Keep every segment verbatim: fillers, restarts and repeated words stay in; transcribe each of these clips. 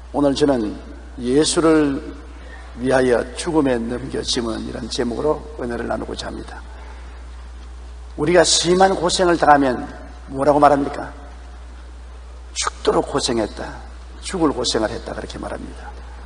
오늘 저는 예수를 위하여 죽음에 넘겨짐은 이런 제목으로 은혜를 나누고자 합니다. 우리가 심한 고생을 당하면 뭐라고 말합니까? 죽도록 고생했다, 죽을 고생을 했다, 그렇게 말합니다.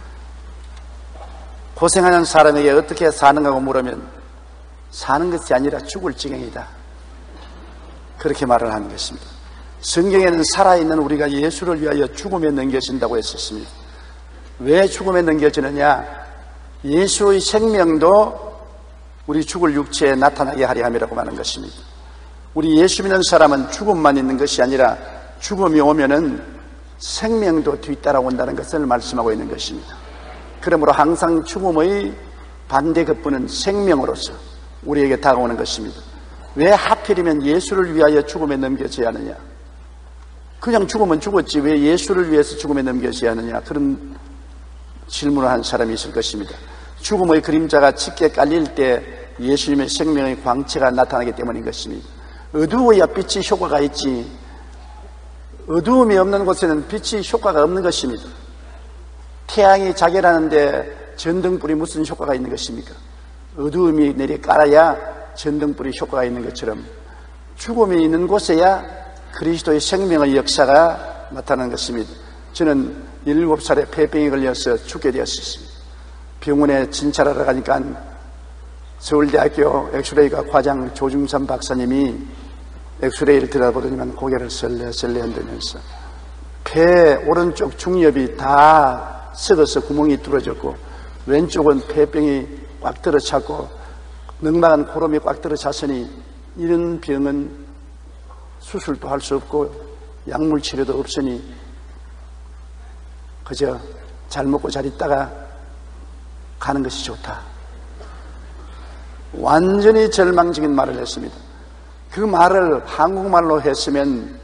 고생하는 사람에게 어떻게 사는가고 물으면 사는 것이 아니라 죽을 지경이다, 그렇게 말을 하는 것입니다. 성경에는 살아있는 우리가 예수를 위하여 죽음에 넘겨진다고 했었습니다. 왜 죽음에 넘겨지느냐? 예수의 생명도 우리 죽을 육체에 나타나게 하려 함이라고 하는 것입니다. 우리 예수 믿는 사람은 죽음만 있는 것이 아니라 죽음이 오면은 생명도 뒤따라온다는 것을 말씀하고 있는 것입니다. 그러므로 항상 죽음의 반대급부는 생명으로서 우리에게 다가오는 것입니다. 왜 하필이면 예수를 위하여 죽음에 넘겨져야 하느냐? 그냥 죽으면 죽었지 왜 예수를 위해서 죽음에 넘겨져야 하느냐? 그런 질문을 한 사람이 있을 것입니다. 죽음의 그림자가 짙게 깔릴 때 예수님의 생명의 광채가 나타나기 때문인 것입니다. 어두워야 빛이 효과가 있지, 어두움이 없는 곳에는 빛이 효과가 없는 것입니다. 태양이 자결하는데 전등불이 무슨 효과가 있는 것입니까? 어두움이 내리 깔아야 전등불이 효과가 있는 것처럼 죽음이 있는 곳에야 그리스도의 생명의 역사가 나타나는 것입니다. 저는 열일곱 살에 폐병에 걸려서 죽게 되었습니다. 병원에 진찰하러 가니까 서울대학교 엑스레이과 과장 조중삼 박사님이 엑스레이를 들여다보더니만 고개를 설레설레 흔들면서 폐 오른쪽 중엽이 다 썩어서 구멍이 뚫어졌고 왼쪽은 폐병이 꽉 들어찼고 넉넉한 고름이 꽉 들어찼으니 이런 병은 수술도 할 수 없고 약물 치료도 없으니 그저 잘 먹고 잘 있다가 가는 것이 좋다. 완전히 절망적인 말을 했습니다. 그 말을 한국말로 했으면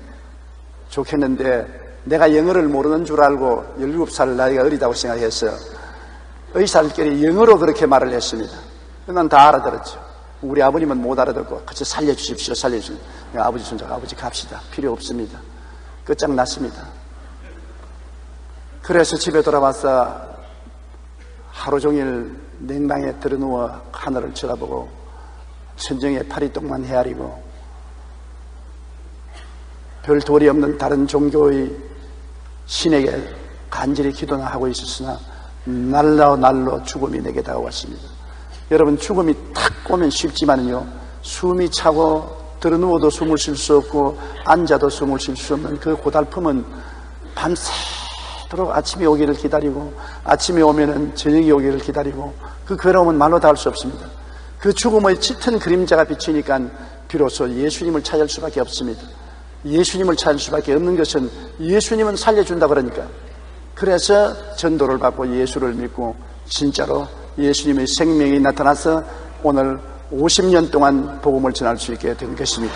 좋겠는데 내가 영어를 모르는 줄 알고 열일곱 살 나이가 어리다고 생각해서 의사들끼리 영어로 그렇게 말을 했습니다. 난 다 알아들었죠. 우리 아버님은 못 알아듣고 같이 살려주십시오, 살려주십시오. 아버지 손자가 아버지 갑시다. 필요 없습니다. 끝장났습니다. 그래서 집에 돌아와서 하루 종일 냉방에 들어누워 하늘을 쳐다보고 천정에 파리똥만 헤아리고 별 도리 없는 다른 종교의 신에게 간절히 기도나 하고 있었으나 날로 날로 죽음이 내게 다가왔습니다. 여러분, 죽음이 탁 오면 쉽지만요, 숨이 차고 들어누워도 숨을 쉴 수 없고 앉아도 숨을 쉴 수 없는 그 고달픔은 밤새도록 아침이 오기를 기다리고 아침이 오면은 저녁이 오기를 기다리고 그 괴로움은 말로 다 할 수 없습니다. 그 죽음의 짙은 그림자가 비치니까 비로소 예수님을 찾을 수밖에 없습니다. 예수님을 찾을 수밖에 없는 것은 예수님은 살려준다 그러니까. 그래서 전도를 받고 예수를 믿고 진짜로 예수님의 생명이 나타나서 오늘 오십 년 동안 복음을 전할 수 있게 된 것입니다.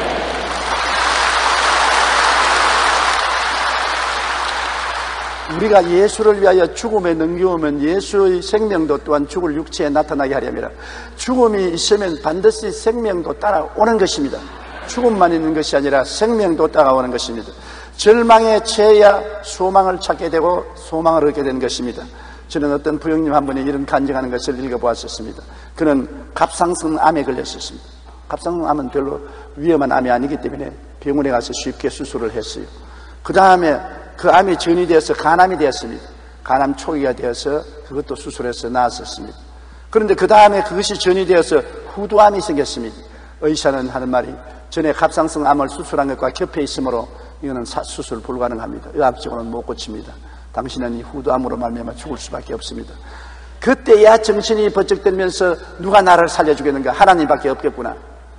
우리가 예수를 위하여 죽음에 넘겨오면 예수의 생명도 또한 죽을 육체에 나타나게 하려면 죽음이 있으면 반드시 생명도 따라오는 것입니다. 죽음만 있는 것이 아니라 생명도 따라오는 것입니다. 절망에 처해야 소망을 찾게 되고 소망을 얻게 되는 것입니다. 저는 어떤 부형님 한 분이 이런 간증하는 것을 읽어보았었습니다. 그는 갑상선 암에 걸렸었습니다. 갑상선 암은 별로 위험한 암이 아니기 때문에 병원에 가서 쉽게 수술을 했어요. 그 다음에 그 암이 전이되어서 간암이 되었습니다. 간암 초기가 되어서 그것도 수술해서 나았었습니다. 그런데 그 다음에 그것이 전이되어서 후두암이 생겼습니다. 의사는 하는 말이 전에 갑상선 암을 수술한 것과 겹해 있으므로 이거는 수술 불가능합니다. 의학적으로는 못 고칩니다. 당신은 이 후두암으로 말미암아 죽을 수밖에 없습니다. 그때야 정신이 번쩍 들면서 누가 나를 살려주겠는가? 하나님밖에 없겠구나.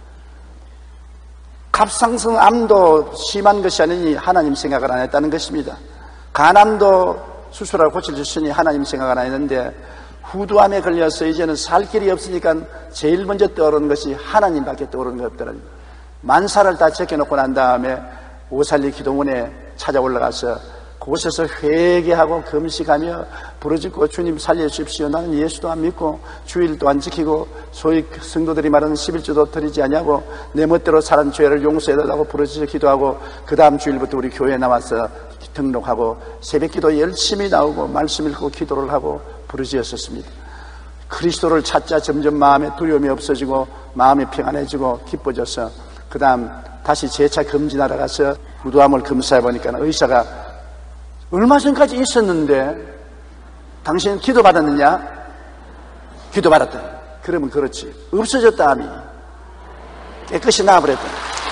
갑상선 암도 심한 것이 아니니 하나님 생각을 안 했다는 것입니다. 간암도 수술하고 고쳐줬으니 하나님 생각을 안 했는데 후두암에 걸려서 이제는 살 길이 없으니까 제일 먼저 떠오르는 것이 하나님밖에 떠오르는 게 없더라고요. 만사를 다 제껴놓고 난 다음에 오살리 기도원에 찾아 올라가서 그곳에서 회개하고 금식하며 부르짖고 주님 살려주십시오. 나는 예수도 안 믿고 주일도 안 지키고 소위 성도들이 말하는 십일조도 드리지 않냐고 내 멋대로 사는 죄를 용서해달라고 부르짖어 기도하고 그 다음 주일부터 우리 교회에 나와서 등록하고 새벽기도 열심히 나오고 말씀 읽고 기도를 하고 부르짖었습니다. 그리스도를 찾자 점점 마음에 두려움이 없어지고 마음이 평안해지고 기뻐져서 그 다음 다시 재차 검진하러 가서 부도함을 검사해 보니까 의사가 얼마 전까지 있었는데 당신 기도 받았느냐? 기도 받았더니 그러면 그렇지. 없어졌다 암이. 깨끗이 나아버렸다.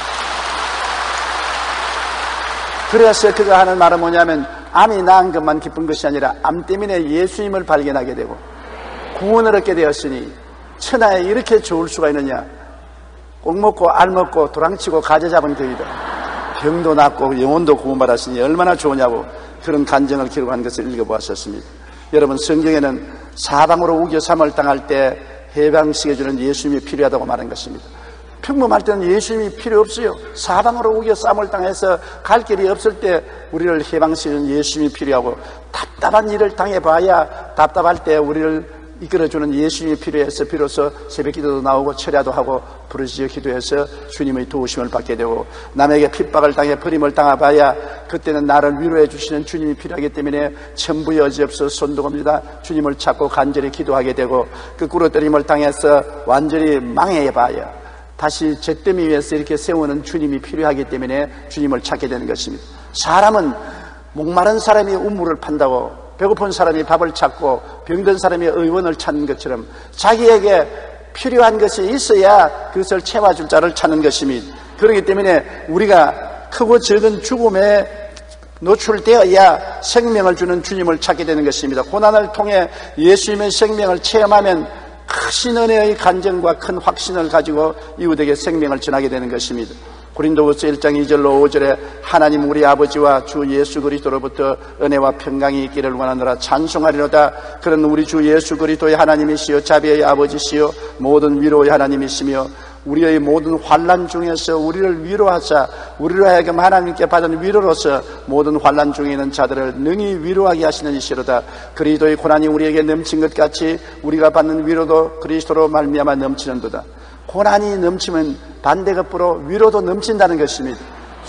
그래서 그가 하는 말은 뭐냐면 암이 나은 것만 기쁜 것이 아니라 암 때문에 예수님을 발견하게 되고 구원을 얻게 되었으니 천하에 이렇게 좋을 수가 있느냐. 꼭 먹고 알 먹고 도랑치고 가재 잡은 거이다. 병도 낫고 영혼도 구원받았으니 얼마나 좋으냐고 그런 간증을 기록한 것을 읽어보았었습니다. 여러분, 성경에는 사방으로 우겨삼을 당할 때 해방시켜주는 예수님이 필요하다고 말한 것입니다. 평범할 때는 예수님이 필요 없어요. 사방으로 우겨쌈을 당해서 갈 길이 없을 때 우리를 해방시켜주는 예수님이 필요하고 답답한 일을 당해봐야 답답할 때 우리를 이끌어주는 예수님이 필요해서 비로소 새벽기도도 나오고 철야도 하고 부르짖어 기도해서 주님의 도우심을 받게 되고 남에게 핍박을 당해 버림을 당해봐야 그때는 나를 위로해 주시는 주님이 필요하기 때문에 천부 여지없어 손도검니다 주님을 찾고 간절히 기도하게 되고 그 꿇어뜨림을 당해서 완전히 망해봐야 다시 잿더미 위에서 이렇게 세우는 주님이 필요하기 때문에 주님을 찾게 되는 것입니다. 사람은 목마른 사람이 우물을 판다고 배고픈 사람이 밥을 찾고 병든 사람이 의원을 찾는 것처럼 자기에게 필요한 것이 있어야 그것을 채워줄 자를 찾는 것입니다. 그렇기 때문에 우리가 크고 적은 죽음에 노출되어야 생명을 주는 주님을 찾게 되는 것입니다. 고난을 통해 예수님의 생명을 체험하면 크신 은혜의 간증과 큰 확신을 가지고 이웃에게 생명을 전하게 되는 것입니다. 고린도후서 일 장 이 절로 오 절에 하나님 우리 아버지와 주 예수 그리스도로부터 은혜와 평강이 있기를 원하노라 찬송하리로다. 그런 우리 주 예수 그리스도의 하나님이시여 자비의 아버지시여 모든 위로의 하나님이시며 우리의 모든 환난 중에서 우리를 위로하사 우리로 하여금 하나님께 받은 위로로서 모든 환난 중에 있는 자들을 능히 위로하게 하시는 이시로다. 그리스도의 고난이 우리에게 넘친 것 같이 우리가 받는 위로도 그리스도로 말미암아 넘치는도다. 고난이 넘치면 반대급부로 위로도 넘친다는 것입니다.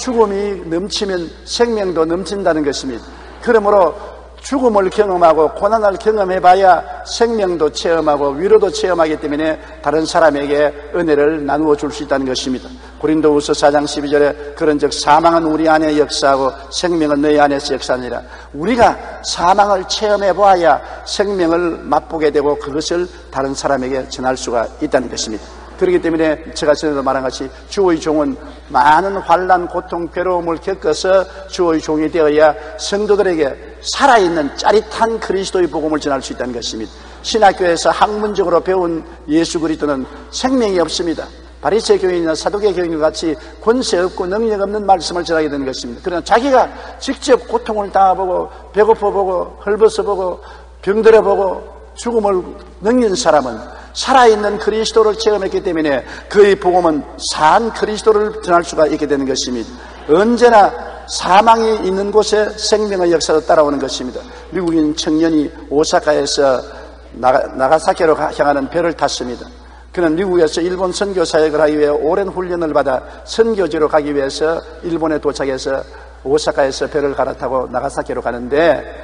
죽음이 넘치면 생명도 넘친다는 것입니다. 그러므로 죽음을 경험하고 고난을 경험해봐야 생명도 체험하고 위로도 체험하기 때문에 다른 사람에게 은혜를 나누어 줄 수 있다는 것입니다. 고린도후서 사 장 십이 절에 그런즉 사망은 우리 안에 역사하고 생명은 너희 안에서 역사하니라. 우리가 사망을 체험해봐야 생명을 맛보게 되고 그것을 다른 사람에게 전할 수가 있다는 것입니다. 그렇기 때문에 제가 전에도 말한 것이 주의 종은 많은 환난, 고통, 괴로움을 겪어서 주의 종이 되어야 성도들에게 살아있는 짜릿한 그리스도의 복음을 전할 수 있다는 것입니다. 신학교에서 학문적으로 배운 예수 그리스도는 생명이 없습니다. 바리새 교인이나 사두개 교인과 같이 권세 없고 능력 없는 말씀을 전하게 되는 것입니다. 그러나 자기가 직접 고통을 당해보고 배고파보고 헐벗어보고 병들어보고 죽음을 넘긴 사람은 살아있는 그리스도를 체험했기 때문에 그의 복음은 산 그리스도를 전할 수가 있게 되는 것입니다. 언제나 사망이 있는 곳에 생명의 역사도 따라오는 것입니다. 미국인 청년이 오사카에서 나가, 나가사키로 향하는 배를 탔습니다. 그는 미국에서 일본 선교 사역을 하기 위해 오랜 훈련을 받아 선교지로 가기 위해서 일본에 도착해서 오사카에서 배를 갈아타고 나가사키로 가는데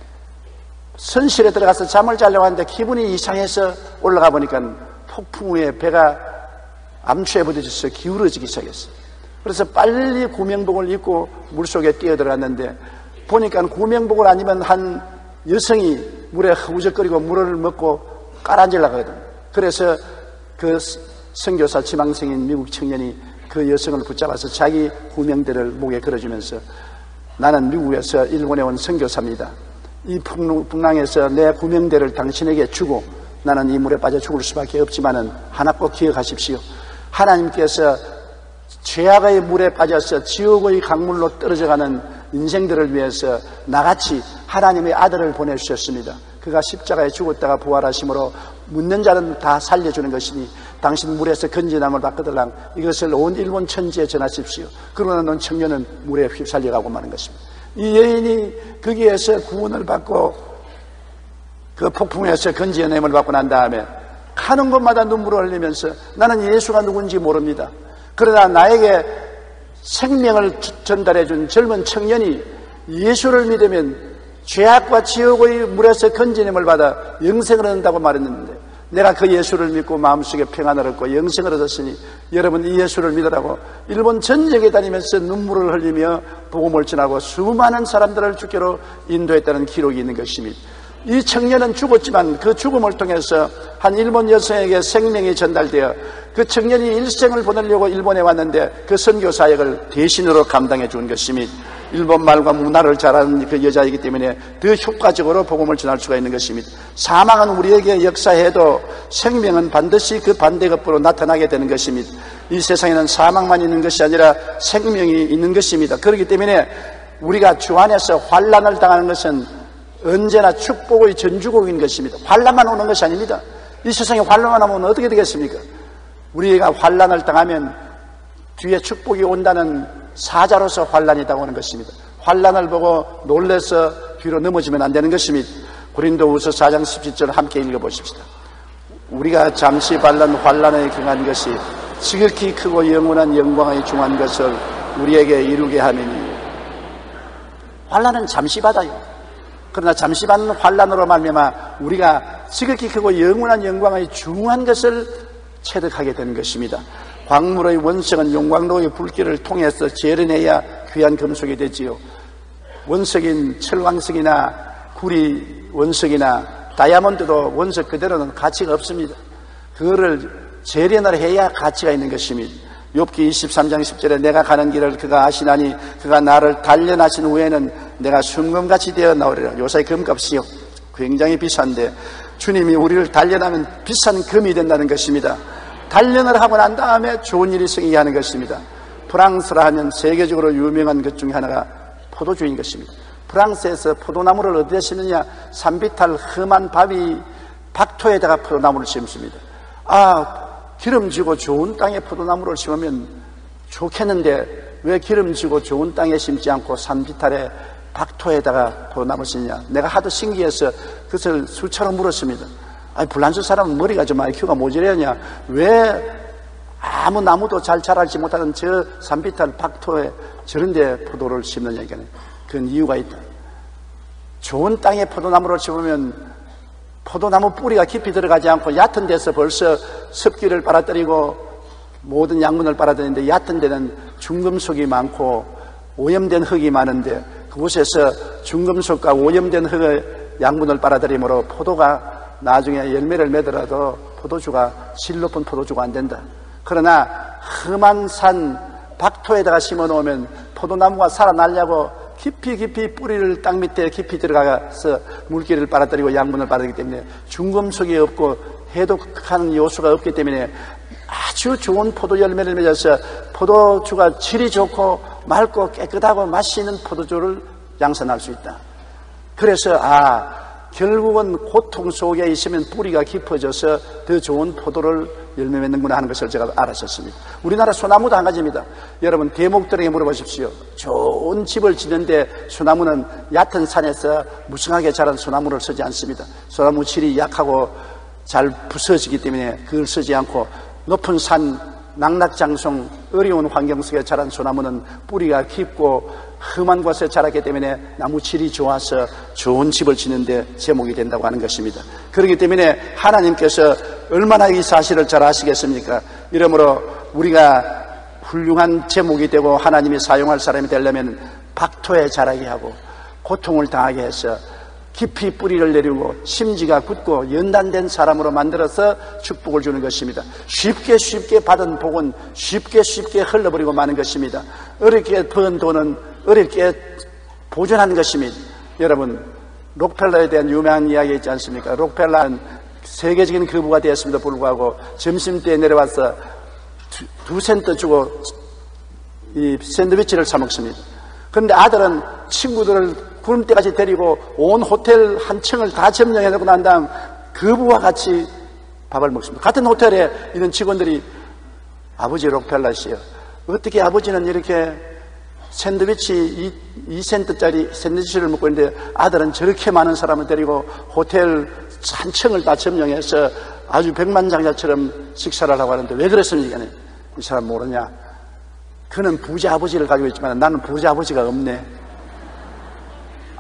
선실에 들어가서 잠을 자려고 하는데 기분이 이상해서 올라가 보니까 폭풍 후에 배가 암초에 부딪혀서 기울어지기 시작했어요. 그래서 빨리 구명복을 입고 물속에 뛰어들어갔는데 보니까 구명복을 아니면 한 여성이 물에 허우적거리고 물을 먹고 깔아앉으려고 하거든요. 그래서 그 선교사 지망생인 미국 청년이 그 여성을 붙잡아서 자기 구명대를 목에 걸어주면서 나는 미국에서 일본에 온 선교사입니다. 이 풍랑에서 내 구명대를 당신에게 주고 나는 이 물에 빠져 죽을 수밖에 없지만은 하나 꼭 기억하십시오. 하나님께서 죄악의 물에 빠져서 지옥의 강물로 떨어져가는 인생들을 위해서 나같이 하나님의 아들을 보내주셨습니다. 그가 십자가에 죽었다가 부활하심으로 묻는 자는 다 살려주는 것이니 당신 물에서 건진함을 받거들랑 이것을 온 일본 천지에 전하십시오. 그러나 넌 청년은 물에 휩살려가고 마는 것입니다. 이 여인이 거기에서 구원을 받고 그 폭풍에서 건지어냄을 받고 난 다음에 가는 곳마다 눈물을 흘리면서 나는 예수가 누군지 모릅니다. 그러나 나에게 생명을 전달해 준 젊은 청년이 예수를 믿으면 죄악과 지옥의 물에서 건지님을 받아 영생을 얻는다고 말했는데, 내가 그 예수를 믿고 마음속에 평안을 얻고 영생을 얻었으니 여러분 이 예수를 믿으라고 일본 전역에 다니면서 눈물을 흘리며 복음을 전하고 수많은 사람들을 주께로 인도했다는 기록이 있는 것입니다. 이 청년은 죽었지만 그 죽음을 통해서 한 일본 여성에게 생명이 전달되어 그 청년이 일생을 보내려고 일본에 왔는데 그 선교 사역을 대신으로 감당해 준 것입니다. 일본 말과 문화를 잘 아는 그 여자이기 때문에 더 효과적으로 복음을 전할 수가 있는 것입니다. 사망은 우리에게 역사해도 생명은 반드시 그 반대급부로 나타나게 되는 것입니다. 이 세상에는 사망만 있는 것이 아니라 생명이 있는 것입니다. 그렇기 때문에 우리가 주 안에서 환난을 당하는 것은 언제나 축복의 전주곡인 것입니다. 환난만 오는 것이 아닙니다. 이 세상에 환난만 오면 어떻게 되겠습니까? 우리가 환난을 당하면 뒤에 축복이 온다는 사자로서 환난이 다가오는 것입니다. 환난을 보고 놀라서 뒤로 넘어지면 안 되는 것입니다. 고린도후서 사 장 십칠 절 함께 읽어보십시다. 우리가 잠시 받는 환난에 경한 것이 지극히 크고 영원한 영광에 중한 것을 우리에게 이루게 하느니. 환난은 잠시 받아요. 그러나 잠시 받는 환난으로 말미암아 우리가 지극히 크고 영원한 영광의 중한 것을 체득하게 되는 것입니다. 광물의 원석은 용광로의 불길을 통해서 재련해야 귀한 금속이 되지요. 원석인 철광석이나 구리 원석이나 다이아몬드도 원석 그대로는 가치가 없습니다. 그거를 재련을 해야 가치가 있는 것입니다. 욥기 이십삼 장 십 절에 내가 가는 길을 그가 아시나니 그가 나를 단련하신 후에는 내가 순금같이 되어 나오리라. 요새 금값이요 굉장히 비싼데 주님이 우리를 단련하면 비싼 금이 된다는 것입니다. 단련을 하고 난 다음에 좋은 일이 생기게 하는 것입니다. 프랑스라 하면 세계적으로 유명한 것 중에 하나가 포도주인 것입니다. 프랑스에서 포도나무를 어디에 심느냐? 산비탈 험한 바위 박토에다가 포도나무를 심습니다. 아, 기름지고 좋은 땅에 포도나무를 심으면 좋겠는데 왜 기름지고 좋은 땅에 심지 않고 산비탈에 박토에다가 포도나무를 심냐? 내가 하도 신기해서 그것을 수차로 물었습니다. 아니, 불란서 사람은 머리가 좀 아이큐가 모자라냐? 왜 아무 나무도 잘 자라지 못하는 저 산비탈 박토에 저런데 포도를 심느냐? 이거는 그건 이유가 있다. 좋은 땅에 포도나무를 심으면 포도나무 뿌리가 깊이 들어가지 않고 얕은 데서 벌써 습기를 빨아들이고 모든 양분을 빨아들이는데 얕은 데는 중금속이 많고 오염된 흙이 많은데 그곳에서 중금속과 오염된 흙의 양분을 빨아들이므로 포도가 나중에 열매를 맺더라도 포도주가 질 높은 포도주가 안 된다. 그러나 험한 산 박토에다가 심어 놓으면 포도나무가 살아나려고 깊이 깊이 뿌리를 땅 밑에 깊이 들어가서 물기를 빨아들이고 양분을 빨아들이기 때문에 중금속이 없고 해독하는 요소가 없기 때문에 아주 좋은 포도 열매를 맺어서 포도주가 질이 좋고 맑고 깨끗하고 맛이 있는 포도주를 양산할 수 있다. 그래서 아 결국은 고통 속에 있으면 뿌리가 깊어져서 더 좋은 포도를 열매 맺는구나 하는 것을 제가 알았었습니다. 우리나라 소나무도 한 가지입니다. 여러분 대목들에게 물어보십시오. 좋은 집을 짓는데 소나무는 얕은 산에서 무성하게 자란 소나무를 쓰지 않습니다. 소나무 질이 약하고 잘 부서지기 때문에 그걸 쓰지 않고 높은 산 낙낙장성 어려운 환경 속에 자란 소나무는 뿌리가 깊고 험한 곳에 자랐기 때문에 나무 질이 좋아서 좋은 집을 짓는데 제목이 된다고 하는 것입니다. 그렇기 때문에 하나님께서 얼마나 이 사실을 잘 아시겠습니까? 이러므로 우리가 훌륭한 제목이 되고 하나님이 사용할 사람이 되려면 박토에 자라게 하고 고통을 당하게 해서 깊이 뿌리를 내리고 심지가 굳고 연단된 사람으로 만들어서 축복을 주는 것입니다. 쉽게 쉽게 받은 복은 쉽게 쉽게 흘러버리고 마는 것입니다. 어렵게 번 돈은 어렵게 보존하는 것입니다. 여러분 록펠러에 대한 유명한 이야기 있지 않습니까? 록펠러는 세계적인 거부가 되었음에도 불구하고 점심때에 내려와서 두, 두 센트 주고 이 샌드위치를 사 먹습니다. 그런데 아들은 친구들을 구름대까지 데리고 온 호텔 한 층을 다 점령해놓고 난 다음 거부와 같이 밥을 먹습니다. 같은 호텔에 있는 직원들이 아버지 록펠러시여 어떻게 아버지는 이렇게 샌드위치 이 센트짜리 샌드위치를 먹고 있는데 아들은 저렇게 많은 사람을 데리고 호텔 한 층을 다 점령해서 아주 백만장자처럼 식사를 하고 하는데 왜 그랬습니까? 이 사람 모르냐? 그는 부자 아버지를 가지고 있지만 나는 부자 아버지가 없네.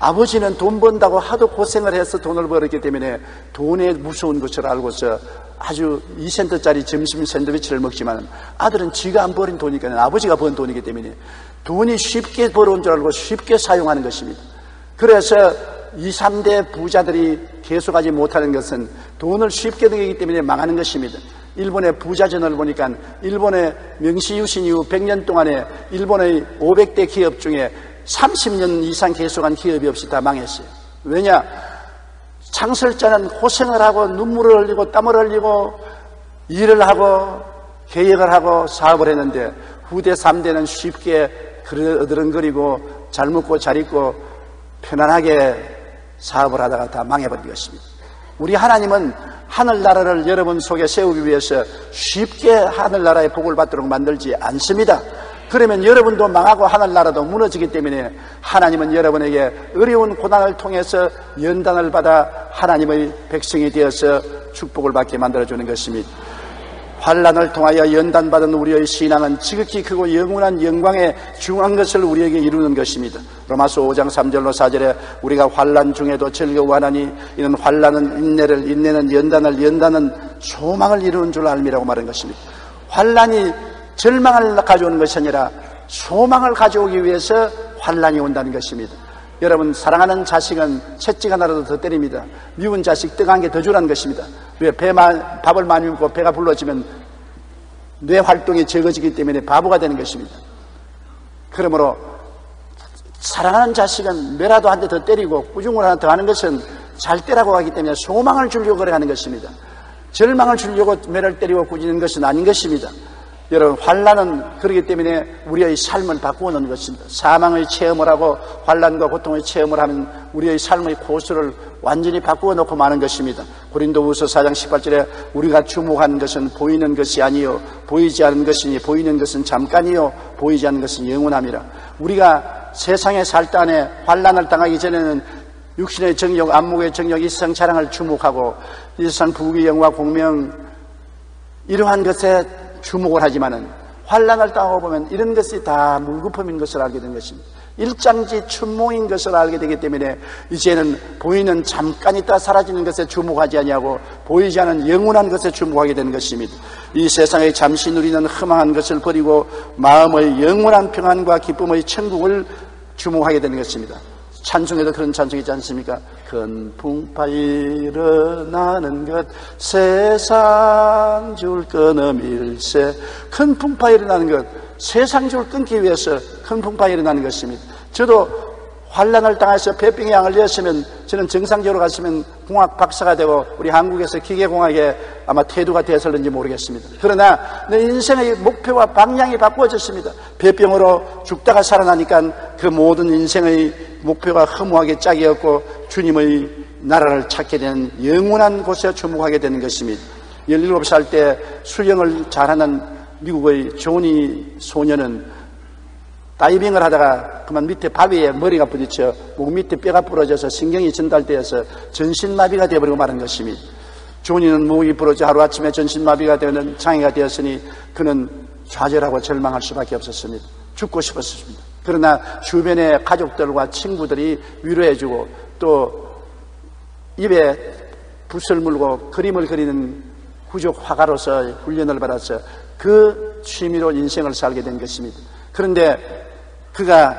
아버지는 돈 번다고 하도 고생을 해서 돈을 벌었기 때문에 돈의 무서운 것을 알고서 아주 이 센트짜리 점심 샌드위치를 먹지만 아들은 지가 안 버린 돈이니까 아버지가 번 돈이기 때문에 돈이 쉽게 벌어온 줄 알고 쉽게 사용하는 것입니다. 그래서 이, 삼 대 부자들이 계속하지 못하는 것은 돈을 쉽게 들이기 때문에 망하는 것입니다. 일본의 부자전을 보니까 일본의 명시유신 이후 백 년 동안에 일본의 오백 대 기업 중에 삼십 년 이상 계속한 기업이 없이 다 망했어요. 왜냐? 창설자는 고생을 하고 눈물을 흘리고 땀을 흘리고 일을 하고 계획을 하고 사업을 했는데 후대 삼 대는 쉽게 어드렁거리고 잘 먹고 잘 입고 편안하게 사업을 하다가 다 망해버린 것입니다. 우리 하나님은 하늘나라를 여러분 속에 세우기 위해서 쉽게 하늘나라의 복을 받도록 만들지 않습니다. 그러면 여러분도 망하고 하늘나라도 무너지기 때문에 하나님은 여러분에게 어려운 고난을 통해서 연단을 받아 하나님의 백성이 되어서 축복을 받게 만들어주는 것입니다. 환난을 통하여 연단받은 우리의 신앙은 지극히 크고 영원한 영광에 중요한 것을 우리에게 이루는 것입니다. 로마서 오 장 삼 절로 사 절에 우리가 환난 중에도 즐거워하나니 이는 환난은 인내를, 인내는 연단을, 연단은 소망을 이루는 줄 알미라고 말한 것입니다. 환난이 절망을 가져오는 것이 아니라 소망을 가져오기 위해서 환난이 온다는 것입니다. 여러분, 사랑하는 자식은 채찍 하나라도 더 때립니다. 미운 자식 떡 한 개 더 주라는 것입니다. 왜? 배만, 밥을 많이 먹고 배가 불러지면 뇌 활동이 적어지기 때문에 바보가 되는 것입니다. 그러므로 사랑하는 자식은 매라도 한 대 더 때리고 꾸중을 하나 더 하는 것은 잘 때라고 하기 때문에 소망을 주려고 그래 하는 것입니다. 절망을 주려고 매를 때리고 꾸짖는 것은 아닌 것입니다. 여러분, 환난은 그렇기 때문에 우리의 삶을 바꾸어 놓는 것입니다. 사망의 체험을 하고 환난과 고통의 체험을 하면 우리의 삶의 코스를 완전히 바꾸어 놓고 마는 것입니다. 고린도후서 사 장 십팔 절에 우리가 주목하는 것은 보이는 것이 아니요 보이지 않는 것이니 보이는 것은 잠깐이요 보이지 않는 것은 영원함이라. 우리가 세상에 살 때 안에 환난을 당하기 전에는 육신의 정욕, 안목의 정욕, 이 세상 자랑을 주목하고 이 세상 부귀, 영화, 공명 이러한 것에 주목을 하지만은 환난을 당하고 보면 이런 것이 다 물거품인 것을 알게 된 것입니다. 일장지 춘몽인 것을 알게 되기 때문에 이제는 보이는 잠깐 있다 사라지는 것에 주목하지 아니하고 보이지 않은 영원한 것에 주목하게 되는 것입니다. 이 세상에 잠시 누리는 흠망한 것을 버리고 마음의 영원한 평안과 기쁨의 천국을 주목하게 되는 것입니다. 찬송에도 그런 찬송이 있지 않습니까? 큰 풍파 일어나는 것 세상 줄 끊음일세. 큰 풍파 일어나는 것 세상 줄 끊기 위해서 큰 풍파 일어나는 것입니다. 저도 환난을 당해서 폐병에 양을 냈으면 저는 정상적으로 갔으면 공학 박사가 되고 우리 한국에서 기계공학에 아마 태두가 되었을는지 모르겠습니다. 그러나 내 인생의 목표와 방향이 바꾸어졌습니다. 폐병으로 죽다가 살아나니까 그 모든 인생의 목표가 허무하게 짝이었고 주님의 나라를 찾게 되는 영원한 곳에 주목하게 되는 것입니다. 열일곱 살 때 수영을 잘하는 미국의 조니 소녀는 다이빙을 하다가 그만 밑에 바위에 머리가 부딪혀 목 밑에 뼈가 부러져서 신경이 전달되어서 전신마비가 되어버리고 마는 것입니다. 조니는 목이 부러져 하루아침에 전신마비가 되는 장애가 되었으니 그는 좌절하고 절망할 수밖에 없었습니다. 죽고 싶었습니다. 그러나 주변의 가족들과 친구들이 위로해주고 또 입에 붓을 물고 그림을 그리는 구족 화가로서 훈련을 받아서 그 취미로 인생을 살게 된 것입니다. 그런데 그가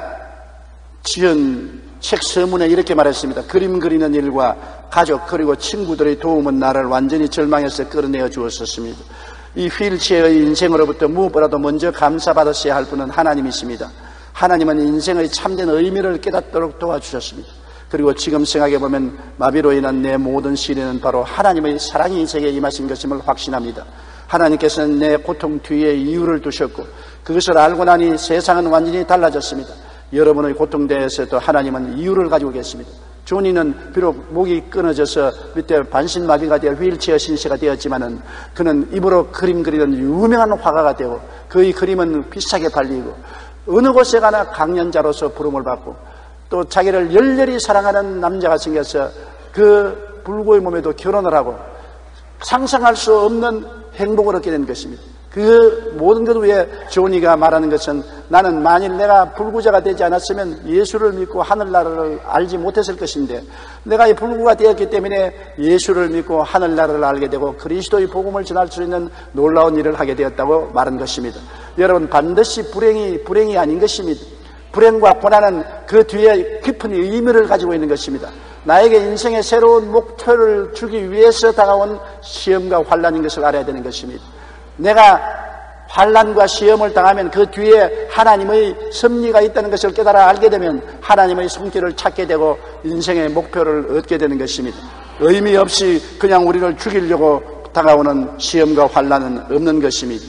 지은 책 서문에 이렇게 말했습니다. 그림 그리는 일과 가족 그리고 친구들의 도움은 나를 완전히 절망에서 끌어내어 주었었습니다. 이 휠체어의 인생으로부터 무엇보다도 먼저 감사받으셔야 할 분은 하나님이십니다. 하나님은 인생의 참된 의미를 깨닫도록 도와주셨습니다. 그리고 지금 생각해보면 마비로 인한 내 모든 시련은 바로 하나님의 사랑이 인생에 임하신 것임을 확신합니다. 하나님께서는 내 고통 뒤에 이유를 두셨고 그것을 알고 나니 세상은 완전히 달라졌습니다. 여러분의 고통 대해서도 하나님은 이유를 가지고 계십니다. 조니는 비록 목이 끊어져서 밑에 반신마비가 되어 휠체어 신세가 되었지만은 그는 입으로 그림 그리는 유명한 화가가 되고 그의 그림은 비싸게 팔리고 어느 곳에 가나 강연자로서 부름을 받고 또 자기를 열렬히 사랑하는 남자가 생겨서 그 불구의 몸에도 결혼을 하고 상상할 수 없는 행복을 얻게 된 것입니다. 그 모든 것 위에 조니가 말하는 것은 나는 만일 내가 불구자가 되지 않았으면 예수를 믿고 하늘나라를 알지 못했을 것인데 내가 이 불구가 되었기 때문에 예수를 믿고 하늘나라를 알게 되고 그리스도의 복음을 전할 수 있는 놀라운 일을 하게 되었다고 말한 것입니다. 여러분, 반드시 불행이 불행이 아닌 것입니다. 불행과 고난은 그 뒤에 깊은 의미를 가지고 있는 것입니다. 나에게 인생의 새로운 목표를 주기 위해서 다가온 시험과 환난인 것을 알아야 되는 것입니다. 내가 환난과 시험을 당하면 그 뒤에 하나님의 섭리가 있다는 것을 깨달아 알게 되면 하나님의 손길을 찾게 되고 인생의 목표를 얻게 되는 것입니다. 의미 없이 그냥 우리를 죽이려고 다가오는 시험과 환난은 없는 것입니다.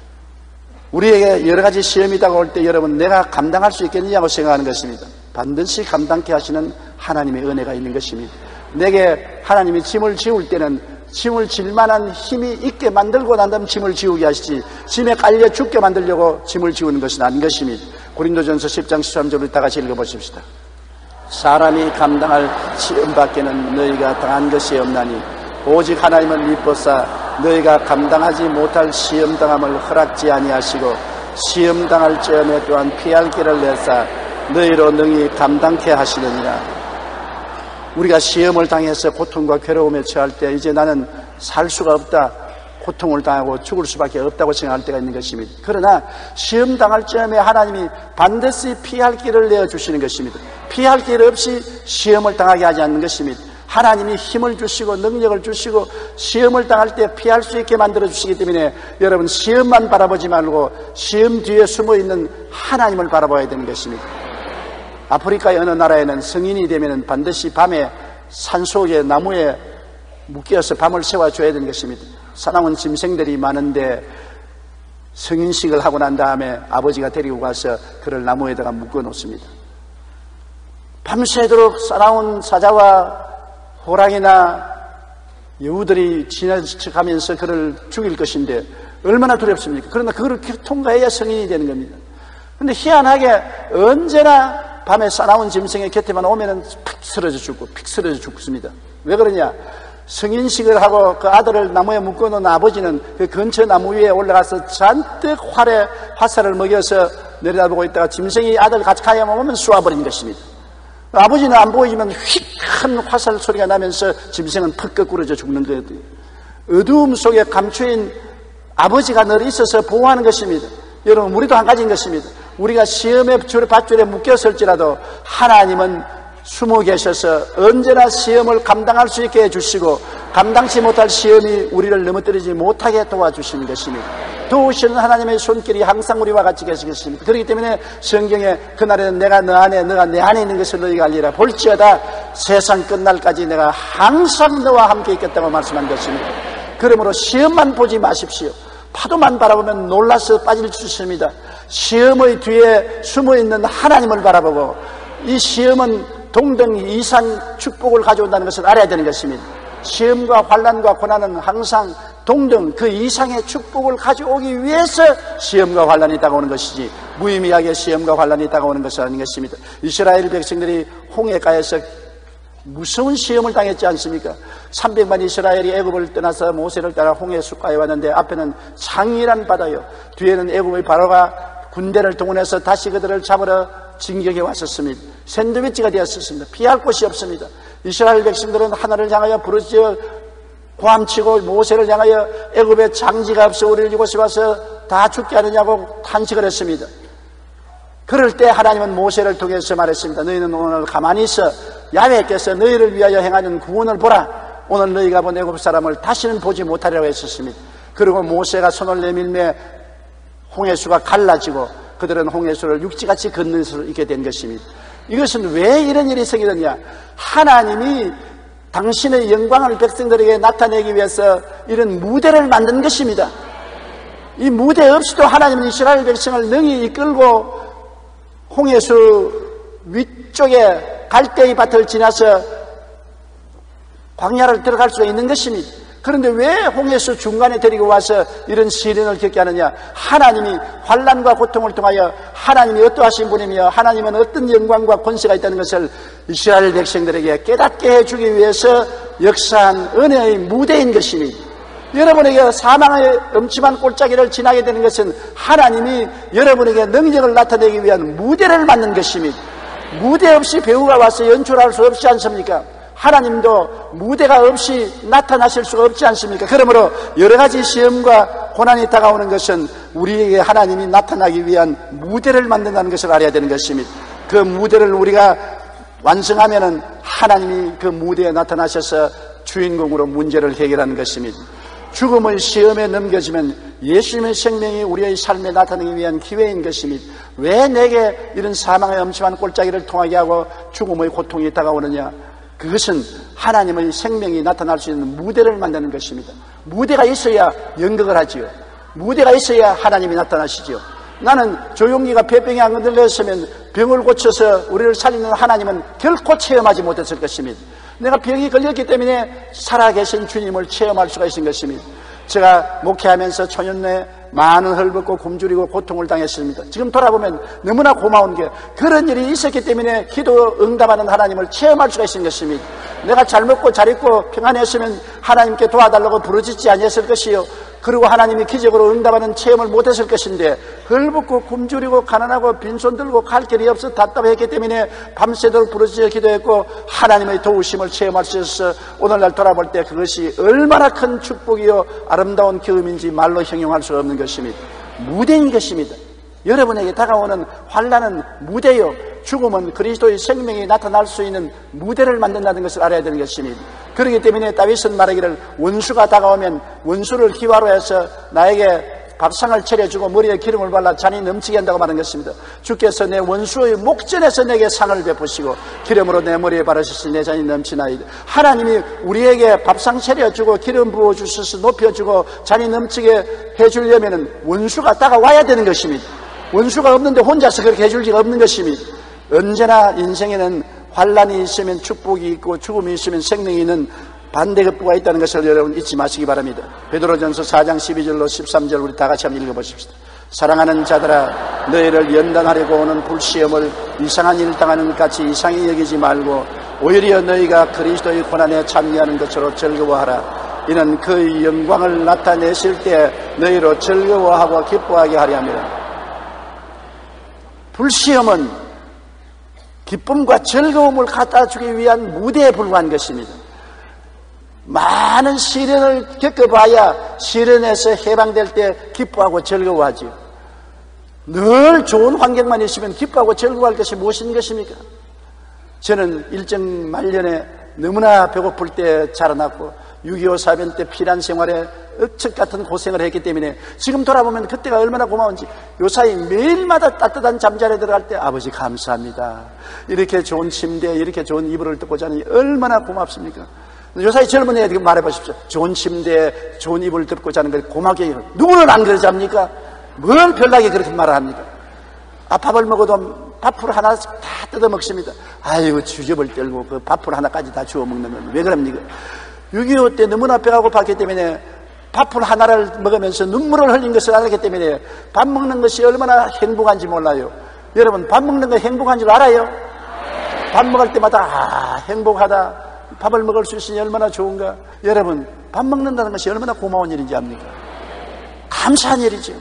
우리에게 여러 가지 시험이 다가올 때 여러분, 내가 감당할 수 있겠느냐고 생각하는 것입니다. 반드시 감당케 하시는 하나님의 은혜가 있는 것입니다. 내게 하나님이 짐을 지울 때는 짐을 질 만한 힘이 있게 만들고 난 다음 짐을 지우게 하시지 짐에 깔려 죽게 만들려고 짐을 지우는 것은 아닌 것입니다. 고린도전서 십 장 십삼 절을 다 같이 읽어보십시다. 사람이 감당할 시험 밖에는 너희가 당한 것이 없나니 오직 하나님은 미쁘사 너희가 감당하지 못할 시험당함을 허락지 아니하시고 시험당할 즈음에 또한 피할 길을 내사 너희로 능히 감당케 하시느니라. 우리가 시험을 당해서 고통과 괴로움에 처할 때 이제 나는 살 수가 없다, 고통을 당하고 죽을 수밖에 없다고 생각할 때가 있는 것입니다. 그러나 시험 당할 즈음에 하나님이 반드시 피할 길을 내어주시는 것입니다. 피할 길 없이 시험을 당하게 하지 않는 것입니다. 하나님이 힘을 주시고 능력을 주시고 시험을 당할 때 피할 수 있게 만들어 주시기 때문에 여러분, 시험만 바라보지 말고 시험 뒤에 숨어있는 하나님을 바라봐야 되는 것입니다. 아프리카의 어느 나라에는 성인이 되면 반드시 밤에 산속에 나무에 묶여서 밤을 새워줘야 되는 것입니다. 사나운 짐승들이 많은데 성인식을 하고 난 다음에 아버지가 데리고 가서 그를 나무에다가 묶어 놓습니다. 밤새도록 사나운 사자와 호랑이나 여우들이 지나가면서 그를 죽일 것인데 얼마나 두렵습니까? 그러나 그걸 통과해야 성인이 되는 겁니다. 그런데 희한하게 언제나 밤에 싸나운 짐승의 곁에만 오면은 픽 쓰러져 죽고 픽 쓰러져 죽습니다. 왜 그러냐? 성인식을 하고 그 아들을 나무에 묶어놓은 아버지는 그 근처 나무 위에 올라가서 잔뜩 활에 화살을 먹여서 내려다보고 있다가 짐승이 아들 같이 가야만 오면 쏘아버린 것입니다. 아버지는 안 보이면 휙 큰 화살 소리가 나면서 짐승은 퍽 거꾸러져 죽는 거예요. 어두움 속에 감추인 아버지가 늘 있어서 보호하는 것입니다. 여러분, 우리도 한 가지인 것입니다. 우리가 시험의 밧줄에 묶였을지라도 하나님은 숨어 계셔서 언제나 시험을 감당할 수 있게 해주시고 감당치 못할 시험이 우리를 넘어뜨리지 못하게 도와주시는 것입니다. 도우시는 하나님의 손길이 항상 우리와 같이 계시겠습니다. 그렇기 때문에 성경에 그날에는 내가 너 안에 너가 내 안에 있는 것을 너희가 알리라. 볼지어다 세상 끝날까지 내가 항상 너와 함께 있겠다고 말씀한 것입니다. 그러므로 시험만 보지 마십시오. 파도만 바라보면 놀라서 빠질 수 있습니다. 시험의 뒤에 숨어있는 하나님을 바라보고 이 시험은 동등 이상 축복을 가져온다는 것을 알아야 되는 것입니다. 시험과 환난과 고난은 항상 동등 그 이상의 축복을 가져오기 위해서 시험과 환난이 다가오는 것이지 무의미하게 시험과 환난이 다가오는 것은 아닌 것입니다. 이스라엘 백성들이 홍해가에서 무서운 시험을 당했지 않습니까? 삼백만 이스라엘이 애굽을 떠나서 모세를 따라 홍해 숫가에 왔는데 앞에는 장이란 바다요, 뒤에는 애굽의 바로가 군대를 동원해서 다시 그들을 잡으러 진격해 왔었습니다. 샌드위치가 되었었습니다. 피할 곳이 없습니다. 이스라엘 백성들은 하나님을 향하여 부르짖어 고함치고 모세를 향하여 애굽에 장지가 없어 우리를 이곳에 와서 다 죽게 하느냐고 탄식을 했습니다. 그럴 때 하나님은 모세를 통해서 말했습니다. 너희는 오늘 가만히 있어 야훼께서 너희를 위하여 행하는 구원을 보라. 오늘 너희가 본 애굽 사람을 다시는 보지 못하리라고 했었습니다. 그리고 모세가 손을 내밀매 홍해수가 갈라지고 그들은 홍해수를 육지같이 걷는 수를 있게 된 것입니다. 이것은 왜 이런 일이 생기느냐? 하나님이 당신의 영광을 백성들에게 나타내기 위해서 이런 무대를 만든 것입니다. 이 무대 없이도 하나님은 이스라엘 백성을 능히 이끌고 홍해수 위쪽에 갈대의 밭을 지나서 광야를 들어갈 수가 있는 것입니다. 그런데 왜 홍해수 중간에 데리고 와서 이런 시련을 겪게 하느냐? 하나님이 환난과 고통을 통하여 하나님이 어떠하신 분이며 하나님은 어떤 영광과 권세가 있다는 것을 이스라엘 백성들에게 깨닫게 해주기 위해서 역사한 은혜의 무대인 것입니다. 여러분에게 사망의 음침한 골짜기를 지나게 되는 것은 하나님이 여러분에게 능력을 나타내기 위한 무대를 만든 것입니다. 무대 없이 배우가 와서 연출할 수 없지 않습니까? 하나님도 무대가 없이 나타나실 수가 없지 않습니까? 그러므로 여러 가지 시험과 고난이 다가오는 것은 우리에게 하나님이 나타나기 위한 무대를 만든다는 것을 알아야 되는 것입니다. 그 무대를 우리가 완성하면은 하나님이 그 무대에 나타나셔서 주인공으로 문제를 해결하는 것입니다. 죽음의 시험에 넘겨지면 예수님의 생명이 우리의 삶에 나타나기 위한 기회인 것입니다. 왜 내게 이런 사망의 엄침한 골짜기를 통하게 하고 죽음의 고통이 다가오느냐? 그것은 하나님의 생명이 나타날 수 있는 무대를 만드는 것입니다. 무대가 있어야 연극을 하지요. 무대가 있어야 하나님이 나타나시지요. 나는 조용기가 폐병에 안 걸렸으면 병을 고쳐서 우리를 살리는 하나님은 결코 체험하지 못했을 것입니다. 내가 병이 걸렸기 때문에 살아계신 주님을 체험할 수가 있는 것입니다. 제가 목회하면서 초년내 많은 헐벗고 굶주리고 고통을 당했습니다. 지금 돌아보면 너무나 고마운 게 그런 일이 있었기 때문에 기도 응답하는 하나님을 체험할 수가 있는 것입니다. 내가 잘 먹고 잘 입고 평안했으면 하나님께 도와달라고 부르짖지 아니했을 것이요, 그리고 하나님이 기적으로 응답하는 체험을 못했을 것인데, 헐벗고 굶주리고 가난하고 빈손 들고 갈 길이 없어 답답했기 때문에 밤새도록 부르짖어 기도했고 하나님의 도우심을 체험할 수 있어서 오늘날 돌아볼 때 그것이 얼마나 큰 축복이요 아름다운 경험인지 말로 형용할 수 없는 것입니다. 무대인 것입니다. 여러분에게 다가오는 환난은 무대요, 죽음은 그리스도의 생명이 나타날 수 있는 무대를 만든다는 것을 알아야 되는 것입니다. 그렇기 때문에 다윗은 말하기를 원수가 다가오면 원수를 기화로 해서 나에게 밥상을 차려주고 머리에 기름을 발라 잔이 넘치게 한다고 말한 것입니다. 주께서 내 원수의 목전에서 내게 상을 베푸시고 기름으로 내 머리에 바르시니 내 잔이 넘치나이다. 하나님이 우리에게 밥상 차려주고 기름 부어주셔서 높여주고 잔이 넘치게 해주려면 원수가 다가와야 되는 것입니다. 원수가 없는데 혼자서 그렇게 해줄 리가 없는 것입니다. 언제나 인생에는 환난이 있으면 축복이 있고 죽음이 있으면 생명이 있는 반대급부가 있다는 것을 여러분 잊지 마시기 바랍니다. 베드로전서 사 장 십이 절로 십삼 절 우리 다 같이 한번 읽어보십시다. 사랑하는 자들아, 너희를 연단하려고 오는 불시험을 이상한 일 당하는 것 같이 이상히 여기지 말고 오히려 너희가 그리스도의 고난에 참여하는 것으로 즐거워하라. 이는 그의 영광을 나타내실 때 너희로 즐거워하고 기뻐하게 하려 함이라. 불시험은 기쁨과 즐거움을 갖다 주기 위한 무대에 불과한 것입니다. 많은 시련을 겪어봐야 시련에서 해방될 때 기뻐하고 즐거워하지요. 늘 좋은 환경만 있으면 기뻐하고 즐거워할 것이 무엇인 것입니까? 저는 일정 말년에 너무나 배고플 때 자라났고 육이오 사변 때 피난 생활에 억척 같은 고생을 했기 때문에 지금 돌아보면 그때가 얼마나 고마운지, 요사이 매일마다 따뜻한 잠자리에 들어갈 때 아버지 감사합니다, 이렇게 좋은 침대에 이렇게 좋은 이불을 뜯고 자니 얼마나 고맙습니까? 요사이 젊은 애 지금 말해보십시오. 좋은 침대에 좋은 이불을 뜯고 자는 걸 고맙게 해요. 누구는 안 그러지 합니까? 뭘 별나게 그렇게 말을 합니까? 아, 밥을 먹어도 밥풀 하나 다 뜯어 먹습니다. 아이고 주접을 떨고 그 밥풀 하나까지 다 주워 먹는 건 왜 그럽니까? 육이오 때 너무나 배가 고팠기 때문에 밥풀 하나를 먹으면서 눈물을 흘린 것을 알기 때문에 밥 먹는 것이 얼마나 행복한지 몰라요. 여러분, 밥 먹는 거 행복한 줄 알아요? 밥 먹을 때마다 아 행복하다, 밥을 먹을 수 있으니 얼마나 좋은가. 여러분, 밥 먹는다는 것이 얼마나 고마운 일인지 압니까? 감사한 일이죠.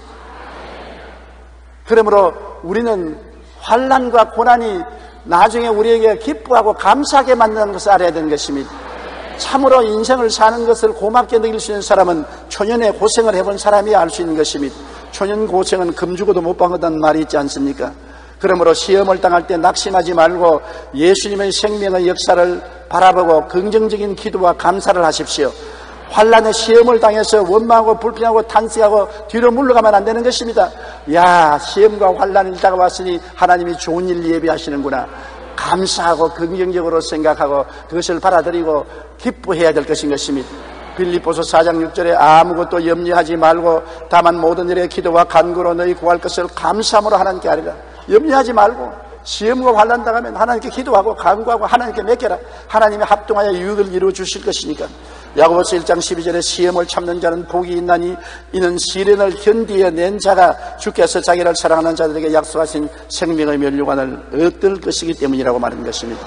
그러므로 우리는 환난과 고난이 나중에 우리에게 기뻐하고 감사하게 만드는 것을 알아야 되는 것입니다. 참으로 인생을 사는 것을 고맙게 느낄 수 있는 사람은 초년에 고생을 해본 사람이 알 수 있는 것입니다. 초년 고생은 금주고도 못 받는다는 말이 있지 않습니까? 그러므로 시험을 당할 때 낙심하지 말고 예수님의 생명의 역사를 바라보고 긍정적인 기도와 감사를 하십시오. 환난의 시험을 당해서 원망하고 불평하고 탄식하고 뒤로 물러가면 안 되는 것입니다. 야, 시험과 환난이 다가왔으니 하나님이 좋은 일 예비하시는구나. 감사하고 긍정적으로 생각하고 그것을 받아들이고 기뻐해야 될 것인 것입니다. 빌립보서 사 장 육 절에 아무것도 염려하지 말고 다만 모든 일에 기도와 간구로 너희 구할 것을 감사함으로 하나님께 아뢰라. 염려하지 말고 시험과 환난 당하면 하나님께 기도하고 간구하고 하나님께 맡겨라. 하나님이 합동하여 유익을 이루어 주실 것이니까. 야고보서 일 장 십이 절에 시험을 참는 자는 복이 있나니 이는 시련을 견디어낸 자가 주께서 자기를 사랑하는 자들에게 약속하신 생명의 면류관을 얻을 것이기 때문이라고 말하는 것입니다.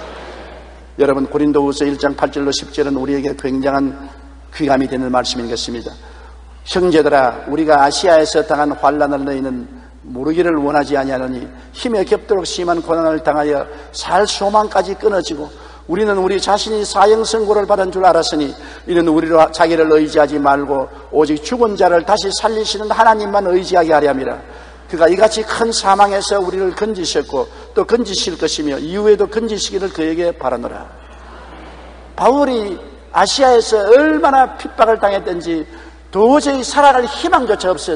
여러분, 고린도후서 일 장 팔 절로 십 절은 우리에게 굉장한 귀감이 되는 말씀인 것입니다. 형제들아, 우리가 아시아에서 당한 환난을 너희는 모르기를 원하지 아니하노니 힘에 겹도록 심한 고난을 당하여 살 소망까지 끊어지고 우리는 우리 자신이 사형선고를 받은 줄 알았으니 이는 우리로 자기를 의지하지 말고 오직 죽은 자를 다시 살리시는 하나님만 의지하게 하려 함이라. 그가 이같이 큰 사망에서 우리를 건지셨고 또 건지실 것이며 이후에도 건지시기를 그에게 바라노라. 바울이 아시아에서 얼마나 핍박을 당했던지 도저히 살아갈 희망조차 없었.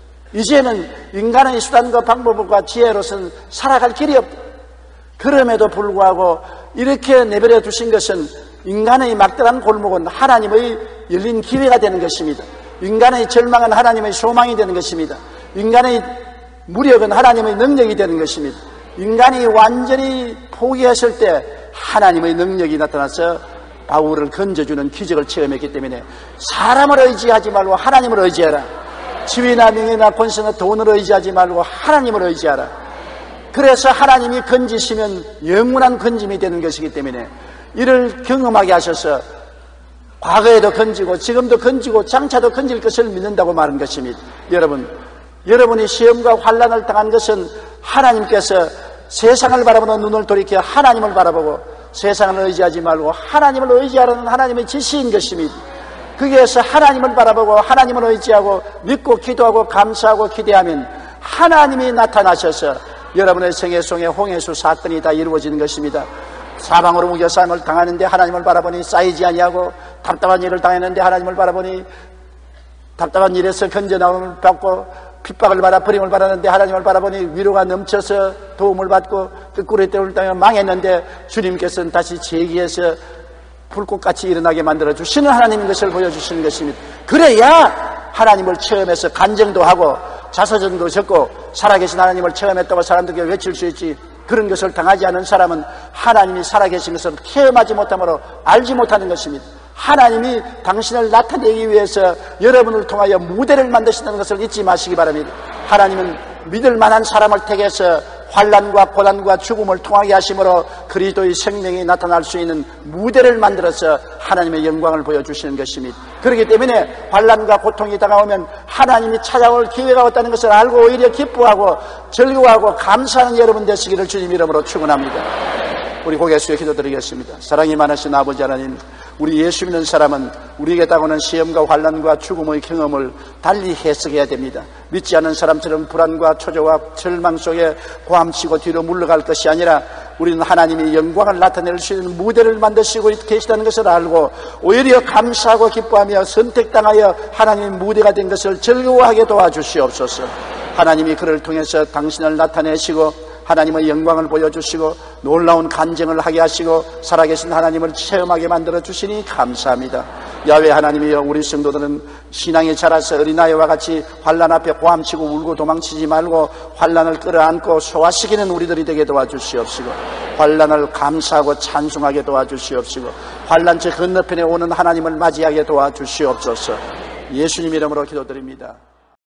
이제는 인간의 수단과 방법과 지혜로서는 살아갈 길이 없다. 그럼에도 불구하고 이렇게 내버려 두신 것은 인간의 막다른 골목은 하나님의 열린 기회가 되는 것입니다. 인간의 절망은 하나님의 소망이 되는 것입니다. 인간의 무력은 하나님의 능력이 되는 것입니다. 인간이 완전히 포기했을 때 하나님의 능력이 나타나서 바울을 건져주는 기적을 체험했기 때문에 사람을 의지하지 말고 하나님을 의지하라. 지위나 명예나 권세나 돈을 의지하지 말고 하나님을 의지하라. 그래서 하나님이 건지시면 영원한 건짐이 되는 것이기 때문에 이를 경험하게 하셔서 과거에도 건지고 지금도 건지고 장차도 건질 것을 믿는다고 말한 것입니다. 여러분, 여러분이 시험과 환난을 당한 것은 하나님께서 세상을 바라보는 눈을 돌이켜 하나님을 바라보고 세상을 의지하지 말고 하나님을 의지하라는 하나님의 지시인 것입니다. 거기에서 하나님을 바라보고 하나님을 의지하고 믿고 기도하고 감사하고 기대하면 하나님이 나타나셔서 여러분의 생애 속에 홍해수 사건이 다 이루어지는 것입니다. 사방으로 무교싸움을 당하는데 하나님을 바라보니 쌓이지 아니하고 답답한 일을 당했는데 하나님을 바라보니 답답한 일에서 건져나옴을 받고 핍박을 받아 버림을 받았는데 하나님을 바라보니 위로가 넘쳐서 도움을 받고 끄꾸리 때를 당해 망했는데 주님께서는 다시 재기해서 불꽃같이 일어나게 만들어 주시는 하나님인 것을 보여주시는 것입니다. 그래야 하나님을 체험해서 간증도 하고 자서전도 적고 살아계신 하나님을 체험했다고 사람들에게 외칠 수 있지, 그런 것을 당하지 않은 사람은 하나님이 살아계신 것을 체험하지 못하므로 알지 못하는 것입니다. 하나님이 당신을 나타내기 위해서 여러분을 통하여 무대를 만드신다는 것을 잊지 마시기 바랍니다. 하나님은 믿을 만한 사람을 택해서 환난과 고난과 죽음을 통하게 하심으로 그리스도의 생명이 나타날 수 있는 무대를 만들어서 하나님의 영광을 보여주시는 것입니다. 그렇기 때문에 환난과 고통이 다가오면 하나님이 찾아올 기회가 왔다는 것을 알고 오히려 기뻐하고 즐거워하고 감사하는 여러분 되시기를 주님 이름으로 축원합니다. 우리 고개 숙여 기도드리겠습니다. 사랑이 많으신 아버지 하나님, 우리 예수 믿는 사람은 우리에게 다가오는 시험과 환난과 죽음의 경험을 달리 해석해야 됩니다. 믿지 않는 사람처럼 불안과 초조와 절망 속에 고함치고 뒤로 물러갈 것이 아니라 우리는 하나님이 영광을 나타낼 수 있는 무대를 만드시고 계시다는 것을 알고 오히려 감사하고 기뻐하며 선택당하여 하나님의 무대가 된 것을 즐거워하게 도와주시옵소서. 하나님이 그를 통해서 당신을 나타내시고 하나님의 영광을 보여주시고 놀라운 간증을 하게 하시고 살아계신 하나님을 체험하게 만들어 주시니 감사합니다. 야훼 하나님이여, 우리 성도들은 신앙에 자라서 어린아이와 같이 환난 앞에 고함치고 울고 도망치지 말고 환난을 끌어안고 소화시키는 우리들이 되게 도와주시옵시고 환난을 감사하고 찬송하게 도와주시옵시고 환난제 건너편에 오는 하나님을 맞이하게 도와주시옵소서. 예수님 이름으로 기도드립니다.